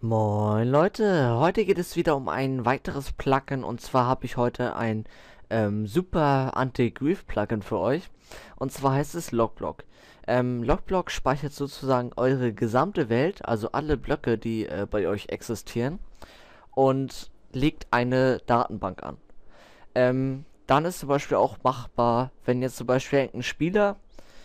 Moin Leute, heute geht es wieder um ein weiteres Plugin und zwar habe ich heute ein super Anti-Grief-Plugin für euch und zwar heißt es LogBlock. LogBlock speichert sozusagen eure gesamte Welt, also alle Blöcke, die bei euch existieren und legt eine Datenbank an. Dann ist zum Beispiel auch machbar, wenn jetzt zum Beispiel irgendein Spieler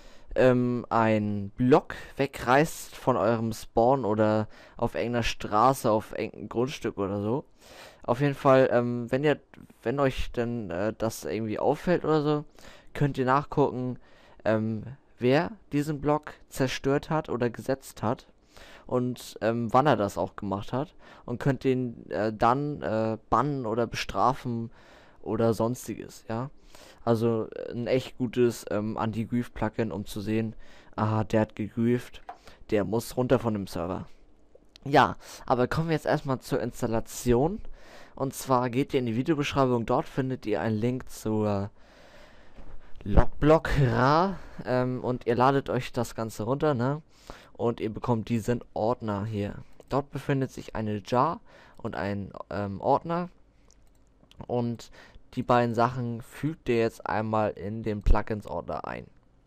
ein Block wegreißt von eurem Spawn oder auf irgendeiner Straße, auf irgendein Grundstück oder so. Auf jeden Fall, wenn euch denn das irgendwie auffällt oder so, könnt ihr nachgucken, wer diesen Block zerstört hat oder gesetzt hat und wann er das auch gemacht hat und könnt ihn dann bannen oder bestrafen oder sonstiges, ja. Also ein echt gutes Anti-Grief-Plugin, um zu sehen, aha, der hat gegrieft, der muss runter von dem Server. Ja, aber kommen wir jetzt erstmal zur Installation. Und zwar geht ihr in die Videobeschreibung, dort findet ihr einen Link zur LogBlock und ihr ladet euch das Ganze runter, ne? Und ihr bekommt diesen Ordner hier. Dort befindet sich eine Jar und ein Ordner. Und die beiden Sachen fügt ihr jetzt einmal in den Plugins-Ordner ein.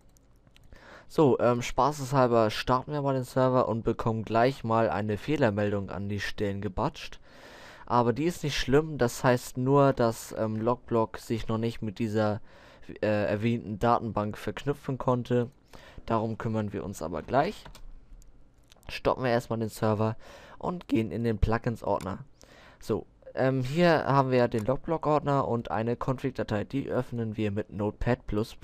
So, spaßeshalber starten wir mal den Server und bekommen gleich mal eine Fehlermeldung an die Stirn gebatscht. Aber die ist nicht schlimm, das heißt nur, dass LogBlock sich noch nicht mit dieser erwähnten Datenbank verknüpfen konnte. Darum kümmern wir uns aber gleich. Stoppen wir erstmal den Server und gehen in den Plugins-Ordner. So, hier haben wir ja den LogBlock-Ordner und eine Config-Datei, die öffnen wir mit Notepad++.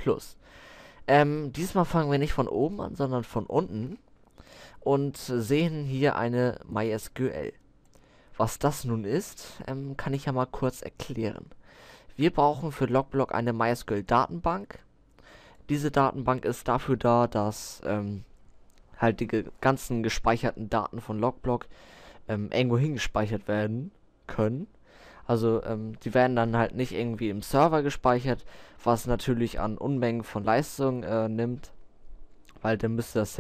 Diesmal fangen wir nicht von oben an, sondern von unten und sehen hier eine MySQL. Was das nun ist, kann ich ja mal kurz erklären. Wir brauchen für LogBlock eine MySQL-Datenbank. Diese Datenbank ist dafür da, dass halt die ganzen gespeicherten Daten von LogBlock irgendwo hingespeichert werden können. Also die werden dann halt nicht irgendwie im Server gespeichert, was natürlich an Unmengen von Leistung nimmt, weil dann müsste das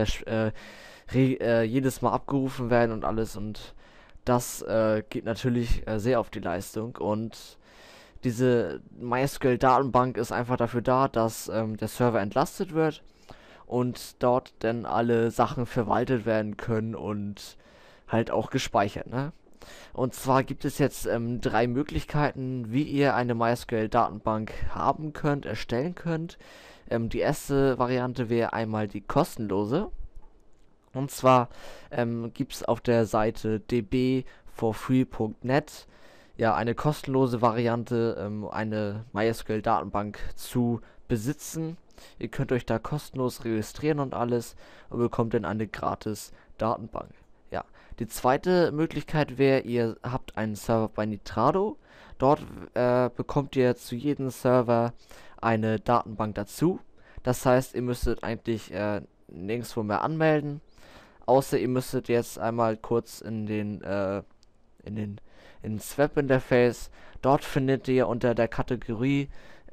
jedes Mal abgerufen werden und alles und das geht natürlich sehr auf die Leistung und diese MySQL-Datenbank ist einfach dafür da, dass der Server entlastet wird und dort dann alle Sachen verwaltet werden können und halt auch gespeichert, ne? Und zwar gibt es jetzt 3 Möglichkeiten, wie ihr eine MySQL-Datenbank haben könnt, erstellen könnt. Die erste Variante wäre einmal die kostenlose. Und zwar gibt es auf der Seite dbforfree.net ja eine kostenlose Variante, eine MySQL-Datenbank zu besitzen. Ihr könnt euch da kostenlos registrieren und alles und bekommt dann eine gratis Datenbank. Ja, die zweite Möglichkeit wäre, ihr habt einen Server bei Nitrado. Dort bekommt ihr zu jedem Server eine Datenbank dazu. Das heißt, ihr müsstet eigentlich nirgendwo mehr anmelden. Außer ihr müsstet jetzt einmal kurz ins Webinterface. Dort findet ihr unter der Kategorie,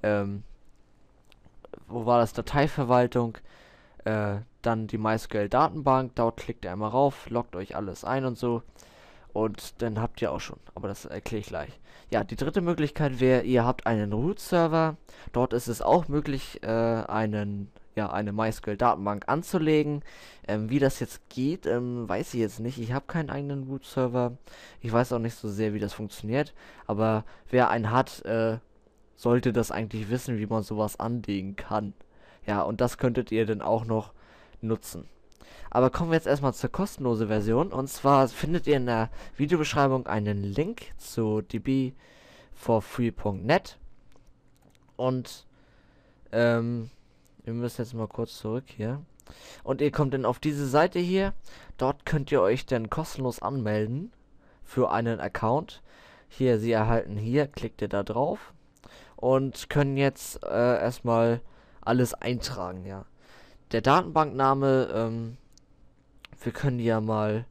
wo war das, Dateiverwaltung, dann die MySQL-Datenbank, dort klickt ihr einmal rauf, loggt euch alles ein und so und dann habt ihr auch schon, aber das erkläre ich gleich. Ja, die dritte Möglichkeit wäre, ihr habt einen Root-Server, dort ist es auch möglich, eine MySQL-Datenbank anzulegen. Wie das jetzt geht, weiß ich jetzt nicht, ich habe keinen eigenen Root-Server, ich weiß auch nicht so sehr, wie das funktioniert, aber wer einen hat, sollte das eigentlich wissen, wie man sowas anlegen kann. Ja, und das könntet ihr dann auch noch nutzen. Aber kommen wir jetzt erstmal zur kostenlosen Version. Und zwar findet ihr in der Videobeschreibung einen Link zu dbforfree.net. Und wir müssen jetzt mal kurz zurück hier. Und ihr kommt dann auf diese Seite hier. Dort könnt ihr euch dann kostenlos anmelden für einen Account. Hier, Sie erhalten hier, klickt ihr da drauf. Und können jetzt erstmal alles eintragen, ja. Der Datenbankname, wir können ja mal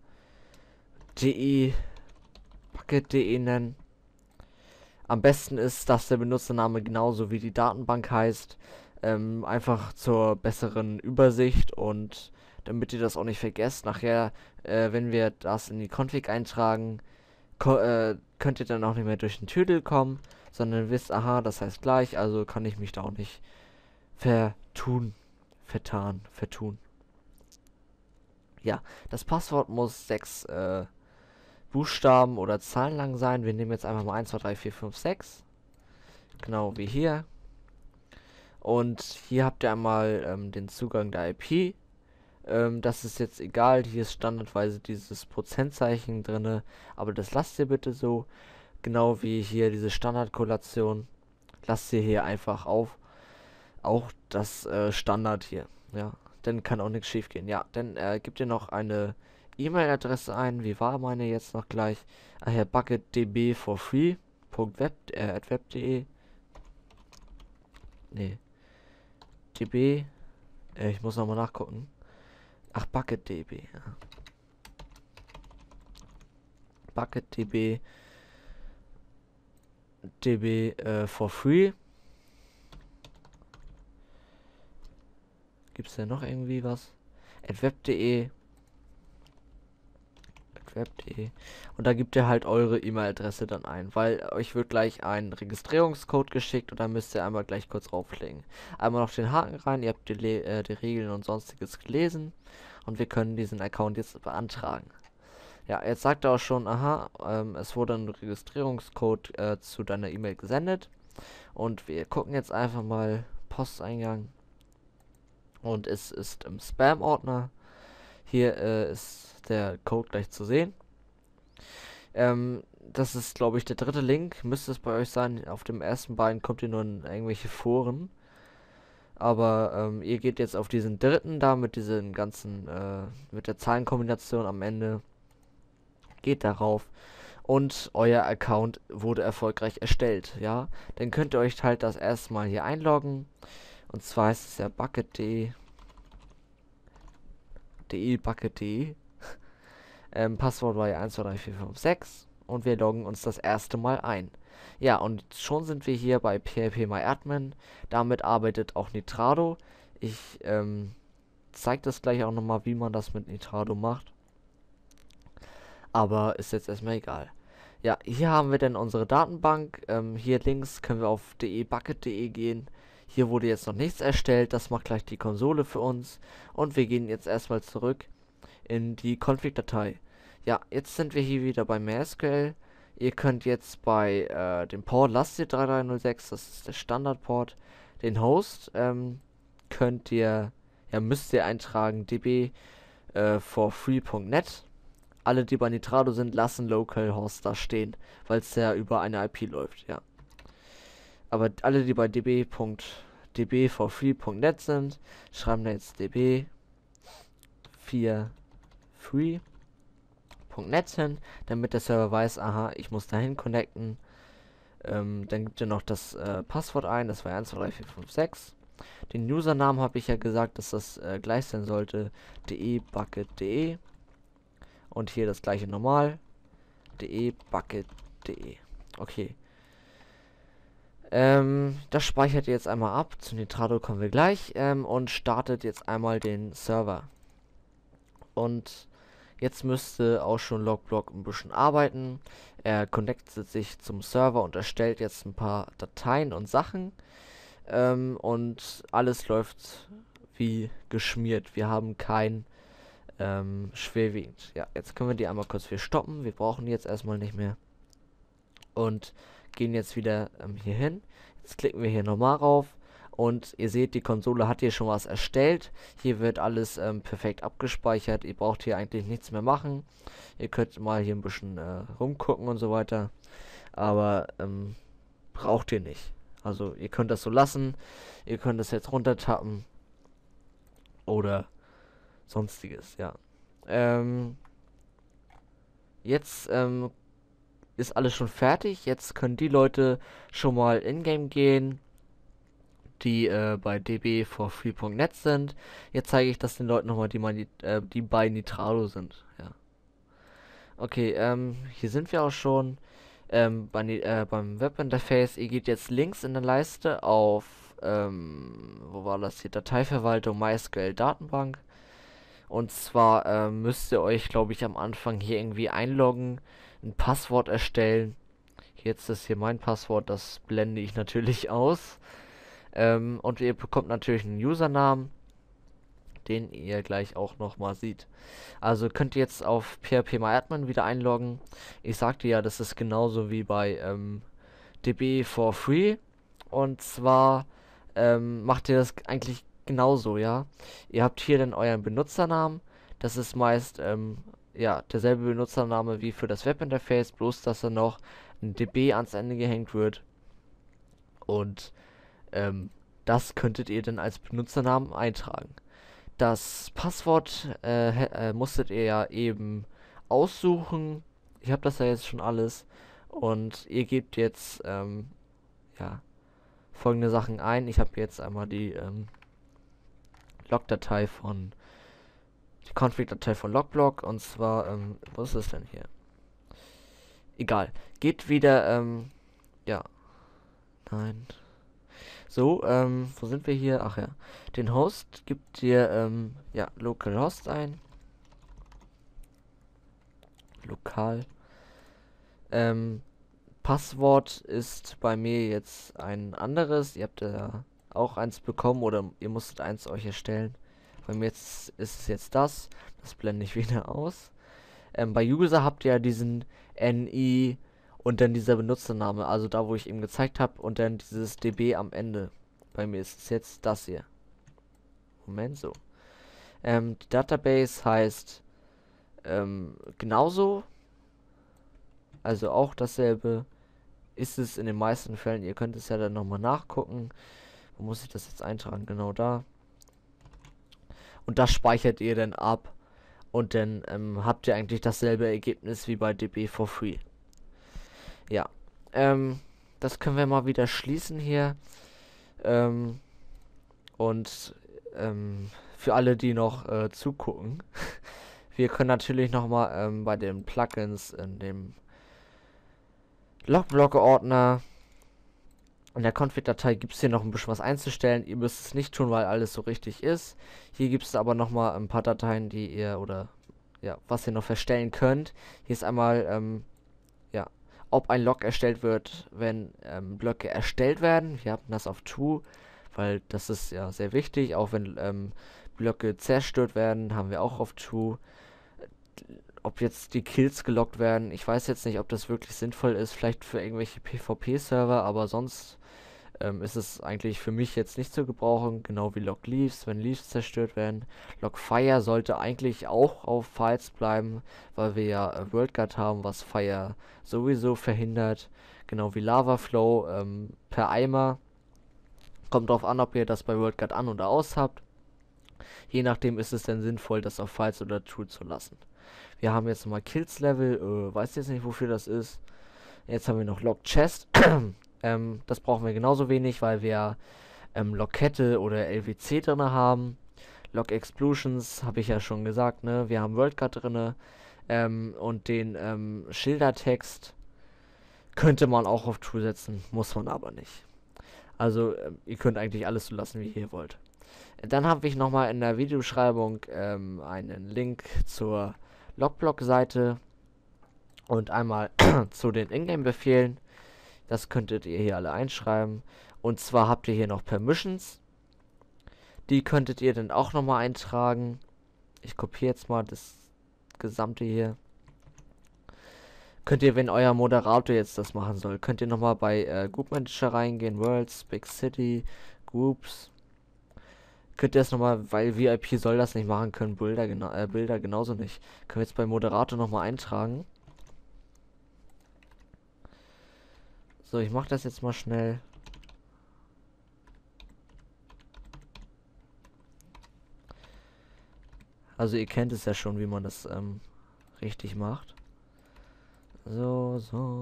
BukkitDE nennen. Am besten ist, dass der Benutzername genauso wie die Datenbank heißt. Einfach zur besseren Übersicht und damit ihr das auch nicht vergesst. Nachher, wenn wir das in die Config eintragen, könnt ihr dann auch nicht mehr durch den Tüdel kommen, sondern wisst, aha, das heißt gleich, also kann ich mich da auch nicht vertun. Ja, das Passwort muss 6 Buchstaben oder Zahlen lang sein. Wir nehmen jetzt einfach mal 1, 2, 3, 4, 5, 6. Genau wie hier. Und hier habt ihr einmal den Zugang der IP. Das ist jetzt egal, hier ist standardweise dieses Prozentzeichen drinne, aber das lasst ihr bitte so. Genau wie hier diese Standardkorrelation. Lasst ihr hier einfach auf. Auch das Standard hier. Ja, dann kann auch nichts schief gehen. Ja, dann gebt ihr noch eine E-Mail-Adresse ein. Wie war meine jetzt noch gleich? Ah ja, BukkitDE for free. .web.de. Nee. DB. Ich muss nochmal nachgucken. Ach, BukkitDE. Ja. BukkitDE. For free. Gibt's da noch irgendwie was? @web.de. Und da gebt ihr halt eure E-Mail-Adresse dann ein, weil euch wird gleich ein Registrierungscode geschickt und da müsst ihr einmal gleich kurz drauflegen. Einmal noch den Haken rein, ihr habt die Regeln und sonstiges gelesen und wir können diesen Account jetzt beantragen. Ja, jetzt sagt er auch schon, aha, es wurde ein Registrierungscode zu deiner E-Mail gesendet und wir gucken jetzt einfach mal Posteingang und es ist im Spam-Ordner. Hier ist der Code gleich zu sehen. Das ist, glaube ich, der dritte Link. Müsste es bei euch sein. Auf dem ersten beiden kommt ihr nur in irgendwelche Foren. Aber ihr geht jetzt auf diesen dritten da mit diesen ganzen, mit der Zahlenkombination am Ende. Geht darauf. Und euer Account wurde erfolgreich erstellt. Ja, dann könnt ihr euch halt das erste Mal hier einloggen. Und zwar heißt es ja BukkitDE. BukkitDE. Passwort war ja 1, 2, 3, 4, 5, 6 und wir loggen uns das erste Mal ein. Ja, und schon sind wir hier bei PHP MyAdmin. Damit arbeitet auch Nitrado. Ich zeige das gleich auch nochmal, wie man das mit Nitrado macht. Aber ist jetzt erstmal egal. Ja, hier haben wir dann unsere Datenbank. Hier links können wir auf BukkitDE gehen. Hier wurde jetzt noch nichts erstellt. Das macht gleich die Konsole für uns. Und wir gehen jetzt erstmal zurück in die Config-Datei. Ja, jetzt sind wir hier wieder bei MySQL. Ihr könnt jetzt bei dem Port lasst ihr 3306, das ist der Standardport. Den Host könnt ihr, ja, müsst ihr eintragen db for free.net. Alle, die bei Nitrado sind, lassen localhost da stehen, weil es ja über eine IP läuft, ja. Aber alle, die bei db for free.net sind, schreiben da jetzt db 4 free.net hin, damit der Server weiß, aha, ich muss dahin connecten. Dann gibt ihr noch das Passwort ein, das war 1, 2, 3, 4, 5, 6. Den Usernamen habe ich ja gesagt, dass das gleich sein sollte, BukkitDE. Und hier das gleiche normal, BukkitDE. Okay. Das speichert ihr jetzt einmal ab, zu Nitrado kommen wir gleich, und startet jetzt einmal den Server. Und jetzt müsste auch schon LogBlock ein bisschen arbeiten. Er connectet sich zum Server und erstellt jetzt ein paar Dateien und Sachen. Und alles läuft wie geschmiert. Wir haben kein schwerwiegend. Ja, jetzt können wir die einmal kurz hier stoppen. Wir brauchen die jetzt erstmal nicht mehr. Und gehen jetzt wieder hier hin. Jetzt klicken wir hier nochmal rauf. Und ihr seht, die Konsole hat hier schon was erstellt. Hier wird alles perfekt abgespeichert. Ihr braucht hier eigentlich nichts mehr machen. Ihr könnt mal hier ein bisschen rumgucken und so weiter. Aber braucht ihr nicht. Also ihr könnt das so lassen. Ihr könnt das jetzt runtertappen. Oder sonstiges, ja. Jetzt ist alles schon fertig. Jetzt können die Leute schon mal in-game gehen, die bei db for free.net sind. Jetzt zeige ich das den Leuten nochmal, die bei Nitrado sind. Ja. Okay, hier sind wir auch schon beim Webinterface. Ihr geht jetzt links in der Leiste auf, wo war das hier? Dateiverwaltung, MySQL Datenbank. Und zwar müsst ihr euch, glaube ich, am Anfang hier irgendwie einloggen, ein Passwort erstellen. Jetzt ist hier mein Passwort, das blende ich natürlich aus. Und ihr bekommt natürlich einen Usernamen, den ihr gleich auch nochmal seht. Also könnt ihr jetzt auf PHP-MEHR wieder einloggen. Ich sagte ja, das ist genauso wie bei DB for free. Und zwar macht ihr das eigentlich genauso, ja. Ihr habt hier dann euren Benutzernamen. Das ist meist ja derselbe Benutzername wie für das Webinterface, bloß dass er noch ein DB ans Ende gehängt wird. Und das könntet ihr dann als Benutzernamen eintragen. Das Passwort musstet ihr ja eben aussuchen. Ich habe das ja jetzt schon alles. Und ihr gebt jetzt ja, folgende Sachen ein. Ich habe jetzt einmal die Log-Datei von die Config-Datei von LogBlock. Und zwar, wo ist es denn hier? Egal. Geht wieder, ja. Nein. So, wo sind wir hier? Ach ja. Den Host gibt ihr, ja, localhost ein. Lokal. Passwort ist bei mir jetzt ein anderes. Ihr habt ja auch eins bekommen oder ihr musstet eins euch erstellen. Bei mir ist es jetzt das. Das blende ich wieder aus. Bei User habt ihr ja diesen NI und dann dieser Benutzername, also da, wo ich eben gezeigt habe, und dann dieses DB am Ende. Bei mir ist es jetzt das hier. Moment, so. Die Database heißt genauso, also auch dasselbe. Ist es in den meisten Fällen. Ihr könnt es ja dann nochmal nachgucken. Wo muss ich das jetzt eintragen? Genau da. Und das speichert ihr dann ab. Und dann habt ihr eigentlich dasselbe Ergebnis wie bei DB for free. Ja. Das können wir mal wieder schließen hier. Und für alle, die noch zugucken. Wir können natürlich nochmal bei den Plugins in dem LogBlock-Ordner in der Config-Datei gibt es hier noch ein bisschen was einzustellen. Ihr müsst es nicht tun, weil alles so richtig ist. Hier gibt es aber nochmal ein paar Dateien, die ihr oder ja, was ihr noch verstellen könnt. Hier ist einmal ja, ob ein Log erstellt wird, wenn Blöcke erstellt werden. Wir haben das auf True, weil das ist ja sehr wichtig. Auch wenn Blöcke zerstört werden, haben wir auch auf True. Ob jetzt die Kills gelockt werden, ich weiß jetzt nicht, ob das wirklich sinnvoll ist, vielleicht für irgendwelche PvP-Server, aber sonst ist es eigentlich für mich jetzt nicht zu gebrauchen, genau wie Log Leaves, wenn Leaves zerstört werden. Log Fire sollte eigentlich auch auf Files bleiben, weil wir ja WorldGuard haben, was Fire sowieso verhindert, genau wie Lava Flow per Eimer. Kommt drauf an, ob ihr das bei WorldGuard an oder aus habt. Je nachdem ist es dann sinnvoll, das auf Files oder True zu lassen. Wir haben jetzt nochmal Kills Level, weiß jetzt nicht, wofür das ist. Jetzt haben wir noch Log Chest. Das brauchen wir genauso wenig, weil wir Log Kette oder LWC drin haben. Log Explosions habe ich ja schon gesagt, ne? Wir haben WorldGuard drin. Und den Schildertext könnte man auch auf True setzen, muss man aber nicht. Also ihr könnt eigentlich alles so lassen, wie ihr wollt. Dann habe ich nochmal in der Videobeschreibung einen Link zur LogBlock-Seite und einmal zu den Ingame-Befehlen. Das könntet ihr hier alle einschreiben. Und zwar habt ihr hier noch Permissions. Die könntet ihr dann auch nochmal eintragen. Ich kopiere jetzt mal das gesamte hier. Könnt ihr, wenn euer Moderator jetzt das machen soll, könnt ihr nochmal bei Group Manager reingehen. Worlds, Big City, Groups. Könnt ihr das nochmal, weil VIP soll das nicht machen können, Bilder genauso nicht. Können wir jetzt bei Moderator nochmal eintragen. So, ich mache das jetzt mal schnell. Also ihr kennt es ja schon, wie man das richtig macht. So.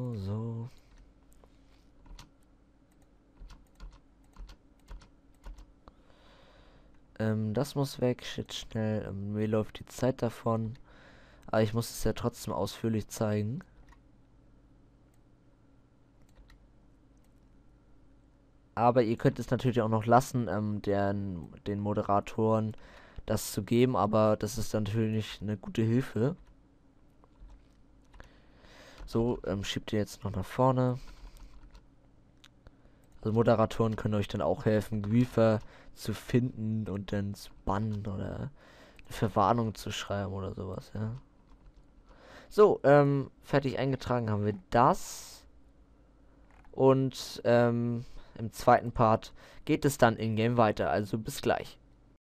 Das muss weg, shit, schnell. Mir läuft die Zeit davon. Aber ich muss es ja trotzdem ausführlich zeigen. Aber ihr könnt es natürlich auch noch lassen, den Moderatoren das zu geben, aber das ist dann natürlich eine gute Hilfe. So, schiebt ihr jetzt noch nach vorne. Also Moderatoren können euch dann auch helfen, Griefer zu finden und dann zu bannen oder eine Verwarnung zu schreiben oder sowas, ja. So, fertig eingetragen haben wir das. Und im zweiten Part geht es dann in-game weiter. Also bis gleich.